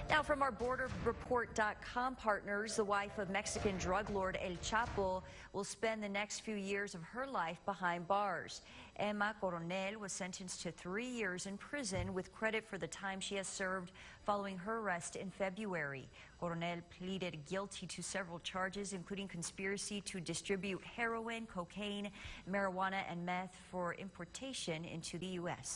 Now, from our BorderReport.com partners, the wife of Mexican drug lord El Chapo will spend the next few years of her life behind bars. Emma Coronel was sentenced to 3 years in prison with credit for the time she has served following her arrest in February. Coronel pleaded guilty to several charges, including conspiracy to distribute heroin, cocaine, marijuana, and meth for importation into the U.S.